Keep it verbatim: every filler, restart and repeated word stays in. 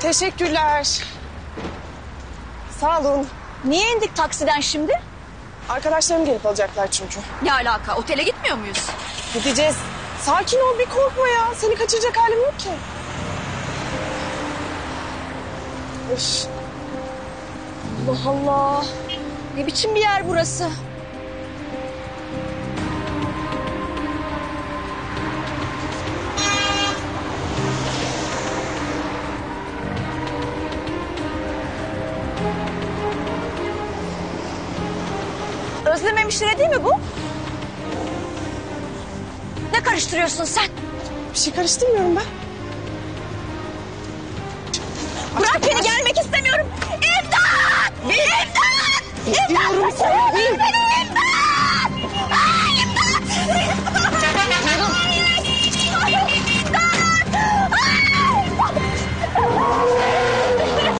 Teşekkürler. Sağ olun. Niye indik taksiden şimdi? Arkadaşlarım gelip alacaklar çünkü. Ne alaka? Otele gitmiyor muyuz? Gideceğiz. Sakin ol, bir korkma ya. Seni kaçıracak halim yok ki. Üf. Allah Allah. Ne biçim bir yer burası? Özlem hemşire değil mi bu? Ne karıştırıyorsun sen? Bir şey karıştırmıyorum ben. Bırak!